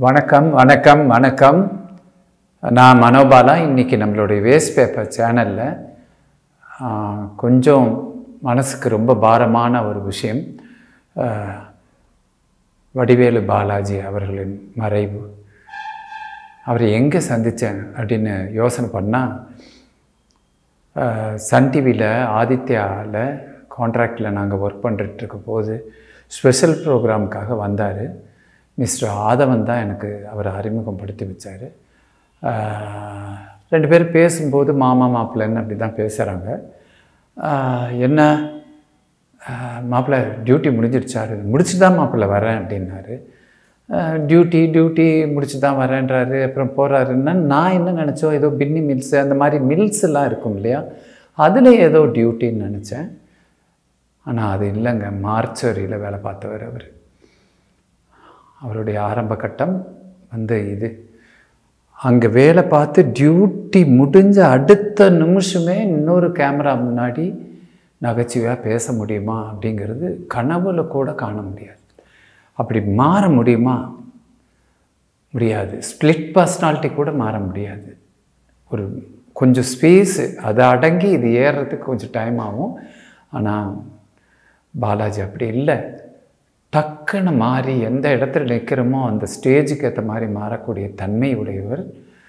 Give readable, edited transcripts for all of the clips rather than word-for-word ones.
வணக்கம் வணக்கம் வணக்கம். நான் மனோபாலா. இன்றைக்கி நம்மளுடைய வேஸ்ட் பேப்பர் சேனலில் கொஞ்சம் மனசுக்கு ரொம்ப பாரமான ஒரு விஷயம், வடிவேலு பாலாஜி அவர்களின் மறைவு. அவர் எங்கே சந்தித்தேன் அப்படின்னு யோசனை பண்ணால், சன் டிவியில் ஆதித்யாவில் கான்ட்ராக்டில் நாங்கள் ஒர்க் பண்ணிட்டுருக்கும் போது ஸ்பெஷல் ப்ரோக்ராமுக்காக வந்தார். மிஸ்டர் ஆதவன் தான் எனக்கு அவர் அறிமுகப்படுத்தி வச்சார். ரெண்டு பேரும் பேசும்போது மாமா மாப்பிள்ளைன்னு அப்படி தான் பேசுகிறாங்க. என்ன மாப்பிள்ளை டியூட்டி முடிஞ்சிடுச்சாரு? முடிச்சு தான் மாப்பிள்ளை வரேன் அப்படின்னாரு. டியூட்டி முடிச்சு தான் வரேன்றாரு. அப்புறம் போகிறாருன்னா நான் என்ன நினச்சோம், ஏதோ பின்னி மில்ஸு அந்த மாதிரி மில்ஸ்லாம் இருக்கும் இல்லையா, அதில் ஏதோ டியூட்டின்னு நினச்சேன். ஆனால் அது இல்லைங்க, மார்ச்சரியில் வேலை பார்த்தவர் அவர். அவருடைய ஆரம்ப கட்டம் இது. அங்கே வேலை பார்த்து டியூட்டி முடிஞ்ச அடுத்த நிமிஷமே இன்னொரு கேமரா முன்னாடி நகைச்சுவையாக பேச முடியுமா அப்படிங்கிறது கனவுல கூட காண முடியாது. அப்படி மாற முடியுமா? முடியாது. ஸ்ப்ளிட் பர்சனாலிட்டி கூட மாற முடியாது. ஒரு கொஞ்சம் ஸ்பேஸு அதை அடங்கி இது ஏறுறதுக்கு கொஞ்சம் டைம் ஆகும். ஆனால் பாலாஜி அப்படி இல்லை. டக்குன்னு மாறி எந்த இடத்துல நிற்கிறோமோ அந்த ஸ்டேஜுக்கு ஏற்ற மாதிரி மாறக்கூடிய தன்மை உடையவர்.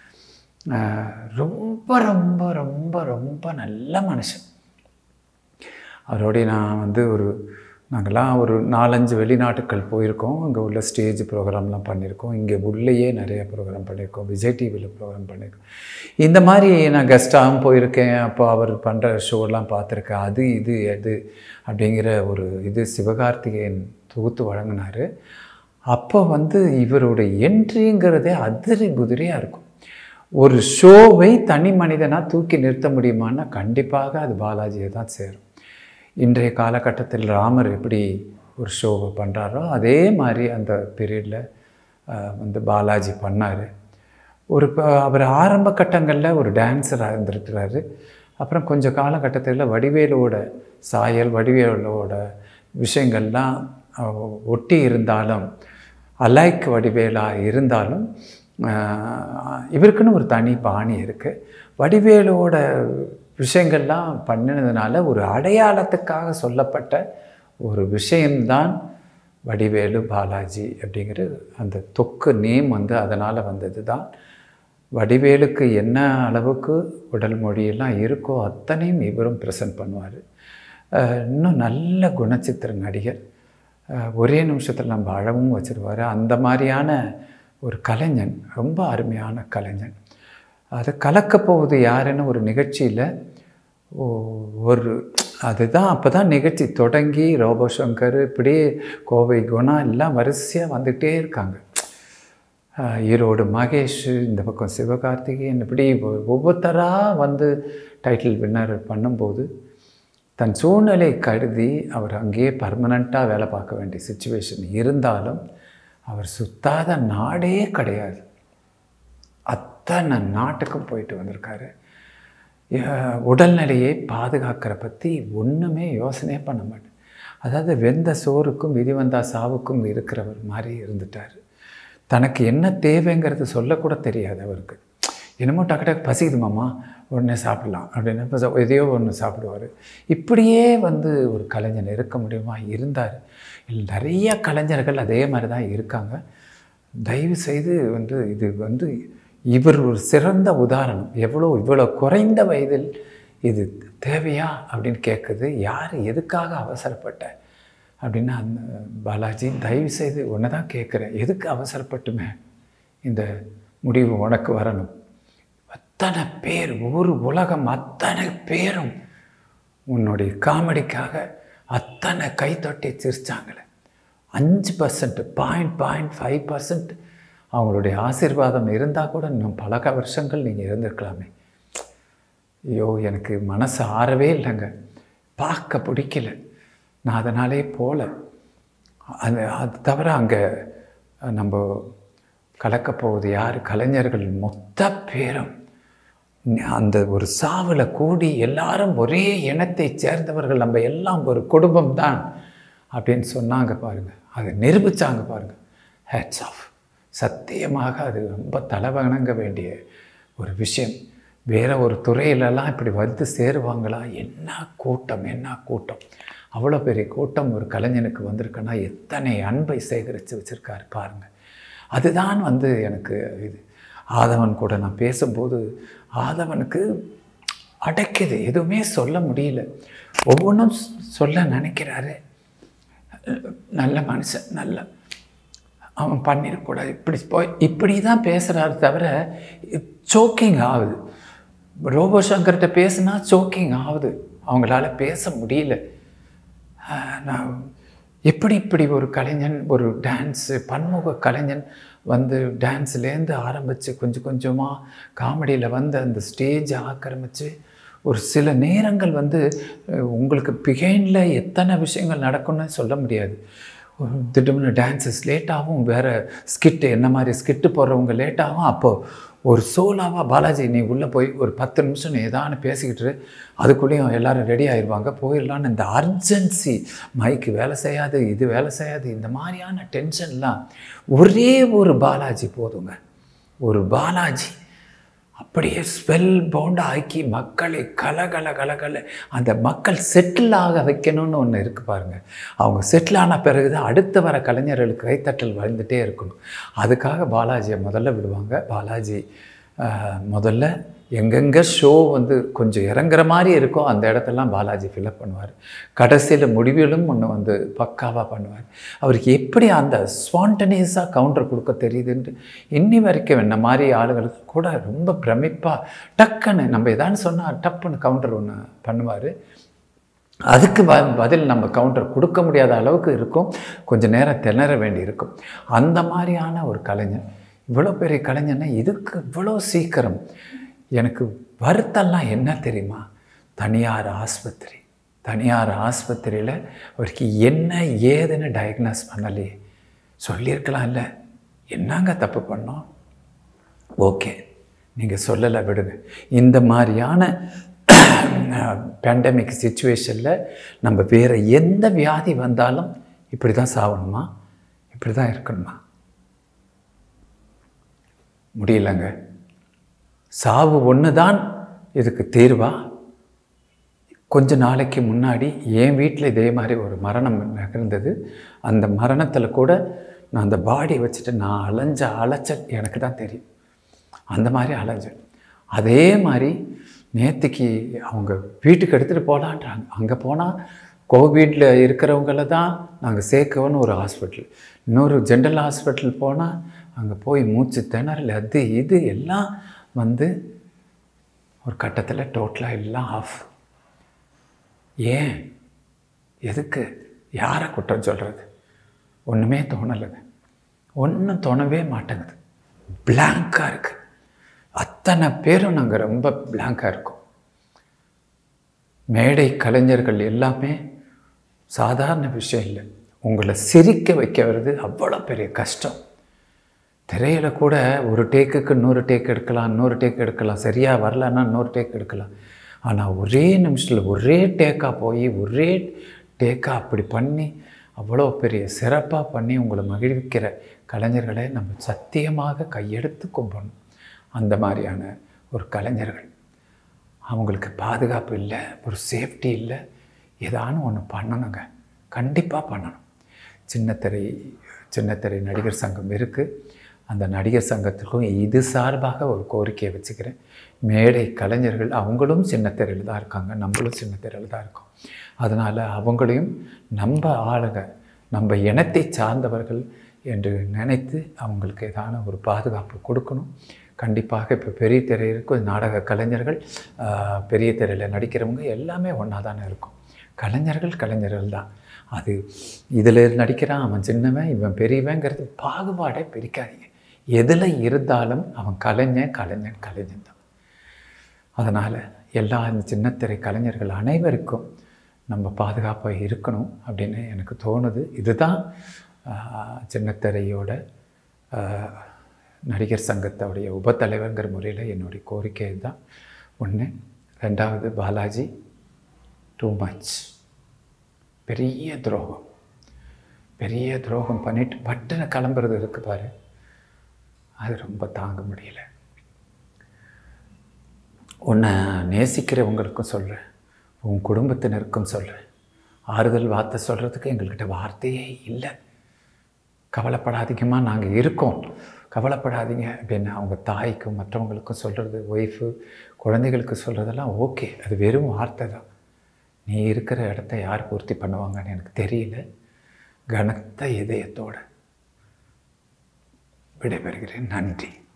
ரொம்ப ரொம்ப ரொம்ப ரொம்ப நல்ல மனுஷன். அவரோடைய நான் நாங்கள்லாம் ஒரு 4-5 வெளிநாட்டுக்கள் போயிருக்கோம். அங்கே உள்ள ஸ்டேஜ் ப்ரோக்ராம்லாம் பண்ணியிருக்கோம். இங்கே உள்ளேயே நிறைய ப்ரோக்ராம் பண்ணியிருக்கோம். விஜய் டிவியில் ப்ரோக்ராம் பண்ணியிருக்கோம். இந்த மாதிரி நான் கெஸ்ட்டாகவும் போயிருக்கேன். அப்போ அவர் பண்ணுற ஷோலாம் பார்த்துருக்கேன். அது எது அப்படிங்கிற ஒரு சிவகார்த்திகேயன் தொகுத்து வழங்கினார். அப்போ இவருடைய என்ட்ரிங்கிறதே அதிரி புதிரியாக இருக்கும். ஒரு ஷோவை தனி மனிதனாக தூக்கி நிறுத்த முடியுமான்னா கண்டிப்பாக அது பாலாஜியை தான் சேரும். இன்றைய காலகட்டத்தில் ராமர் எப்படி ஒரு ஷோவை பண்ணுறாரோ அதே மாதிரி அந்த பீரியடில் பாலாஜி பண்ணார். அவர் ஆரம்ப கட்டங்களில் ஒரு டான்ஸராக இருந்துருக்கிறாரு. அப்புறம் கொஞ்சம் காலகட்டத்தில் வடிவேலோட சாயல், வடிவேலோட விஷயங்கள்லாம் ஒட்டி இருந்தாலும், அலைக் வடிவேலாக இருந்தாலும் இவருக்குன்னு ஒரு தனி பாணி இருக்குது. வடிவேலோட விஷயங்கள்லாம் பண்ணினதுனால ஒரு அடையாளத்துக்காக சொல்லப்பட்ட ஒரு விஷயம்தான் வடிவேலு பாலாஜி அப்படிங்கிற அந்த தொக்கு நேம் அதனால் வந்தது தான். வடிவேலுக்கு என்ன அளவுக்கு உடல் மொழியெல்லாம் இருக்கோ அத்தனையும் இவரும் ப்ரெசன்ட் பண்ணுவார். இன்னும் நல்ல குணச்சித்திர நடிகர். ஒரே நிமிஷத்தில் நம்ம அழவும் வச்சுருவார். அந்த மாதிரியான ஒரு கலைஞன், ரொம்ப அருமையான கலைஞன். அதை கலக்கப்போவது யாருன்னு ஒரு நிகழ்ச்சியில் அதுதான் அப்போ தான் நிகழ்ச்சி தொடங்கி ரோபோசங்கர் இப்படியே கோவை குணா எல்லாம் வரிசையாக வந்துகிட்டே இருக்காங்க. ஈரோடு மகேஷ், இந்த பக்கம் சிவகார்த்திகேயன், இப்படி ஒவ்வொருத்தராக டைட்டில் வின்னர் பண்ணும்போது தன் சூழ்நிலை கருதி அவர் அங்கேயே பர்மனண்ட்டாக வேலை பார்க்க வேண்டிய சுச்சுவேஷன் இருந்தாலும் அவர் சுத்தாத நாடே கிடையாது. அத்தனை நாட்டுக்கும் போயிட்டு வந்திருக்காரு. உடல்நிலையை பாதுகாக்கிற பற்றி ஒன்றுமே யோசனையே பண்ண மாட்டேன். அதாவது வெந்த சோறுக்கும் விதி வந்தா சாவுக்கும் இருக்கிறவர் மாதிரி இருந்துட்டார். தனக்கு என்ன தேவைங்கிறது சொல்லக்கூட தெரியாது அவருக்கு. என்னமோ டக்கு பசிக்குது மாமா, உடனே சாப்பிடலாம் அப்படின்னு இப்போ எதையோ ஒன்று சாப்பிடுவார். இப்படியே ஒரு கலைஞன் இருக்க முடியுமா? இருந்தார். நிறைய கலைஞர்கள் அதே மாதிரி தான் இருக்காங்க. தயவு செய்து இது இவர் ஒரு சிறந்த உதாரணம். இவ்வளோ குறைந்த வயதில் இது தேவையா அப்படின்னு கேட்குது. யார் எதுக்காக அவசரப்பட்ட அப்படின்னா, அந்த பாலாஜி தயவு செய்து ஒன்று தான் கேட்குறேன், எதுக்கு அவசரப்பட்டுமே இந்த முடிவு உனக்கு வரணும்? அத்தனை பேர், ஒரு உலகம் அத்தனை பேரும் உன்னுடைய காமெடிக்காக அத்தனை கைத்தொட்டி சிரிச்சாங்களே. 5%, 0.5% அவங்களுடைய ஆசீர்வாதம் இருந்தால் கூட இன்னும் பல வருஷங்கள் நீங்கள் இருந்திருக்கலாமே. ஐயோ, எனக்கு மனசு ஆறவே இல்லைங்க, பார்க்க பிடிக்கல. நான் அதனாலே போகல. அது தவிர அங்கே நம்ம கலக்கப்போவது யார்? கலைஞர்கள் மொத்த பேரும் அந்த ஒரு சாவில் கூடி எல்லாரும் ஒரே இனத்தை சேர்ந்தவர்கள், நம்ம எல்லாம் ஒரு குடும்பம் தான் அப்படின்னு சொன்னாங்க பாருங்கள். அதை நிரூபித்தாங்க பாருங்கள். Hats off. சத்தியமாக அது ரொம்ப தலைவணங்க வேண்டிய ஒரு விஷயம். வேறு ஒரு துறையிலலாம் இப்படி வந்து சேருவாங்களா? என்ன கூட்டம், என்ன கூட்டம்! அவ்வளோ பெரிய கூட்டம் ஒரு கலைஞனுக்கு வந்திருக்குன்னா எத்தனை அன்பை சேகரித்து வச்சுருக்காரு பாருங்கள். அதுதான் வந்து எனக்கு இது. ஆதவன் கூட நான் பேசும்போது ஆதவனுக்கு அடைக்குது, எதுவுமே சொல்ல முடியல. ஒவ்வொன்றும் சொல்ல நினைக்கிறாரு. நல்ல மனுஷன், நல்ல அவன் பண்ணிடக்கூடாது, இப்படி தான் பேசுகிறாரு தவிர சோக்கிங் ஆகுது. ரோபோ சங்கர்கிட்ட பேசுனா சோக்கிங் ஆகுது, அவங்களால பேச முடியல. நான் இப்படி ஒரு கலைஞன், ஒரு டான்ஸு பன்முக கலைஞன் வந்து டான்ஸ்லேருந்து ஆரம்பித்து கொஞ்சம் கொஞ்சமாக காமெடியில் வந்து அந்த ஸ்டேஜை ஆக்கிரமித்து ஒரு சில நேரங்கள் வந்து உங்களுக்கு பிகைனில் எத்தனை விஷயங்கள் நடக்கும்னு சொல்ல முடியாது. திடீர்னு டான்ஸஸ் லேட்டாகும், வேறு ஸ்கிட்டு என்ன மாதிரி ஸ்கிட்டு போடுறவங்க லேட்டாகும். அப்போது ஒரு சோலாவாக பாலாஜி நீ உள்ளே போய் ஒரு 10 நிமிஷம் நீ ஏதானு பேசிக்கிட்டு அதுக்குள்ளேயும் எல்லோரும் ரெடி ஆயிடுவாங்க, போயிடலான்னு. இந்த அர்ஜென்சி, மைக்கு வேலை செய்யாது, இது வேலை செய்யாது, இந்த மாதிரியான டென்ஷன்லாம் ஒரே ஒரு பாலாஜி போதுங்க. ஒரு பாலாஜி அப்படியே ஸ்பெல் பவுண்டாக ஆக்கி மக்களை கலகல அந்த மக்கள் செட்டில் ஆக வைக்கணும்னு ஒன்று இருக்குது பாருங்கள். அவங்க செட்டில் ஆன பிறகு தான் அடுத்து வர கலைஞர்களுக்கு கைத்தட்டல் வளர்ந்துட்டே இருக்கணும். அதுக்காக பாலாஜியை முதல்ல விடுவாங்க. பாலாஜி முதல்ல எங்கெங்கே ஷோ வந்து கொஞ்சம் இறங்குற மாதிரி இருக்கோ அந்த இடத்தெல்லாம் பாலாஜி ஃபில்அப் பண்ணுவார். கடைசியில் முடிவிலும் ஒன்று வந்து பக்காவாக பண்ணுவார். அவருக்கு எப்படி அந்த ஸ்பான்டனியஸாக கவுண்டர் கொடுக்க தெரியுதுன்ட்டு இன்னி வரைக்கும் என்ன மாதிரி ஆளுகளுக்கு கூட ரொம்ப பிரமிப்பாக டக்குன்னு நம்ம எதான்னு சொன்னால் டப்புன்னு கவுண்டர் ஒன்று பண்ணுவார். அதுக்கு பதில் நம்ம கவுண்டர் கொடுக்க முடியாத அளவுக்கு இருக்கும், கொஞ்சம் நேரம் திணற வேண்டி இருக்கும். அந்த மாதிரியான ஒரு கலைஞர், இவ்வளோ பெரிய கலைஞர்னா இதுக்கு இவ்வளோ சீக்கிரம். எனக்கு வருத்தம்லாம் என்ன தெரியுமா? தனியார் ஆஸ்பத்திரியில் அவருக்கு என்ன ஏதுன்னு டயக்னோஸ் பண்ணலையே. சொல்லியிருக்கலாம், இல்லை என்னங்க தப்பு பண்ணோம், ஓகே நீங்கள் சொல்லலை விடுங்க. இந்த மாதிரியான பேண்டமிக் சிச்சுவேஷனில் நம்ம வேறு எந்த வியாதி வந்தாலும் இப்படி தான் சாகணுமா, இப்படி தான் இருக்கணுமா? முடியலங்க. சாவு ஒன்று தான் இதுக்கு தீர்வா? கொஞ்ச நாளைக்கு முன்னாடி என் வீட்டில் இதே மாதிரி ஒரு மரணம் நிகழ்ந்தது. அந்த மரணத்தில் கூட நான் அந்த பாடியை வச்சுட்டு நான் அலைச்சல் எனக்கு தான் தெரியும். அந்த மாதிரி அலைஞ்சேன். அதே மாதிரி நேற்றுக்கு அவங்க வீட்டுக்கு எடுத்துகிட்டு போகலான்றாங்க. அங்கே போனால் கோவிடில் இருக்கிறவங்கள தான் நாங்கள் சேர்க்கவோன்னு ஒரு ஹாஸ்பிட்டல், இன்னொரு ஜென்ரல் ஹாஸ்பிட்டல் போனால் அங்கே போய் மூச்சு திணறல் அது இது எல்லாம் வந்து ஒரு கட்டத்தில் டோட்டலாக எல்லாம் ஆஃப். ஏன், எதுக்கு, யாரை குற்றம் சொல்கிறது? ஒன்றுமே தோணலைங்க, ஒன்றும் தோணவே மாட்டேங்குது. பிளாங்காக இருக்குது. அத்தனை பேரும் நாங்கள் ரொம்ப பிளாங்காக இருக்கோம். மேடை கலைஞர்கள் எல்லாமே சாதாரண விஷயம் இல்லை. உங்களை சிரிக்க வைக்க வருது அவ்வளோ பெரிய கஷ்டம். திரையில் கூட ஒரு டேக்குக்கு 100 டேக் எடுக்கலாம், 100 டேக் எடுக்கலாம், சரியாக வரலன்னா 100 டேக் எடுக்கலாம். ஆனால் ஒரே நிமிஷத்தில் ஒரே டேக்காக போய் ஒரே டேக்காக அப்படி பண்ணி அவ்வளோ பெரிய சிறப்பாக பண்ணி உங்களை மகிழ்விக்கிற கலைஞர்களை நம்ம சத்தியமாக கையெடுத்து கும்பிடணும். அந்த மாதிரியான ஒரு கலைஞர்கள், அவங்களுக்கு பாதுகாப்பு இல்லை, ஒரு சேஃப்டி இல்லை. ஏதானும் ஒன்று பண்ணணுங்க, கண்டிப்பாக பண்ணணும். சின்னத்திரை நடிகர் சங்கம் இருக்குது. அந்த நடிகர் சங்கத்துக்கும் இது சார்பாக ஒரு கோரிக்கையை வச்சுக்கிறேன். மேடை கலைஞர்கள் அவங்களும் சின்னத்திரையில் தான் இருக்காங்க, நம்மளும் சின்னத்திரையில் தான் இருக்கோம். அதனால் அவங்களையும் நம்ம ஆளுங்க, நம்ம இனத்தை சார்ந்தவர்கள் என்று நினைத்து அவங்களுக்கு ஏதான ஒரு பாதுகாப்பு கொடுக்கணும். கண்டிப்பாக இப்போ பெரிய திரையிற்கு நாடக கலைஞர்கள், பெரிய திரையில் நடிக்கிறவங்க எல்லாமே ஒன்றா தானே இருக்கும். கலைஞர்கள் தான். அது இதில் நடிக்கிறான், அவன் சின்னவன், இவன் பெரியவங்கிறது பாகுபாடே பிரிக்காதீங்க. எதில் இருந்தாலும் அவன் கலைஞன் தான். அதனால் எல்லா சின்னத்திரை கலைஞர்கள் அனைவருக்கும் நம்ம பாதுகாப்பாக இருக்கணும் அப்படின்னு எனக்கு தோணுது. இதுதான் சின்னத்திரையோட நடிகர் சங்கத்தோடைய உபத்தலைவர்ங்கிற முறையில் என்னுடைய கோரிக்கை தான். ஒன்று. ரெண்டாவது, பாலாஜி டூ மச், பெரிய துரோகம் பண்ணிட்டு பட்டுன்னு கிளம்புறது இருக்குது பாரு, அது ரொம்ப தாங்க முடியல. உன்னை நேசிக்கிறவங்களுக்கும் சொல்கிறேன், உன் குடும்பத்தினருக்கும் சொல்கிறேன், ஆறுதல் வார்த்தை சொல்கிறதுக்கு எங்கள்கிட்ட வார்த்தையே இல்லை. கவலைப்படாதீங்கம்மா, நாங்கள் இருக்கோம், கவலைப்படாதீங்க அப்படின்னு அவங்க தாய்க்கும் மற்றவங்களுக்கும் சொல்கிறது, ஒய்ஃபு குழந்தைகளுக்கு சொல்கிறதெல்லாம் ஓகே, அது வெறும் வார்த்தை தான். நீ இருக்கிற இடத்த யார் பூர்த்தி பண்ணுவாங்கன்னு எனக்கு தெரியல. கனத்த இதயத்தோடு விடைபெறுகிறேன். நன்றி.